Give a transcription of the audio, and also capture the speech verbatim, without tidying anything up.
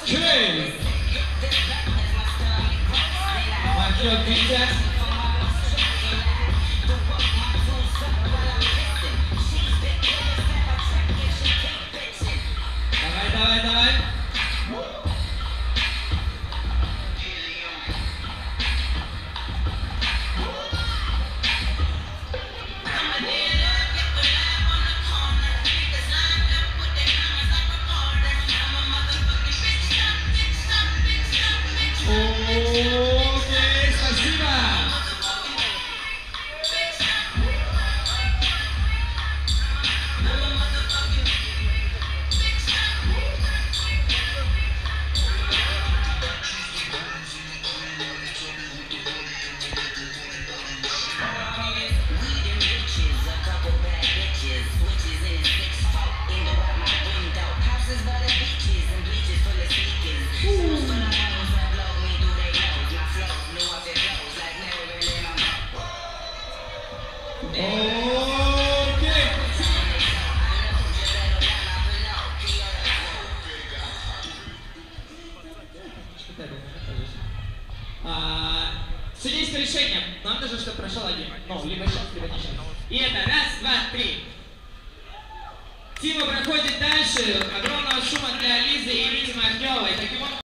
Окей. Махнет Витя. Давай, давай, давай. Окей, спасибо. А, судейское решение. Нам нужно, чтобы прошел один. Ну, либо сейчас, либо не сейчас. И это раз, два, три. Тима проходит дальше. Огромного шума для Лизы и Вити Махневой. Таким образом...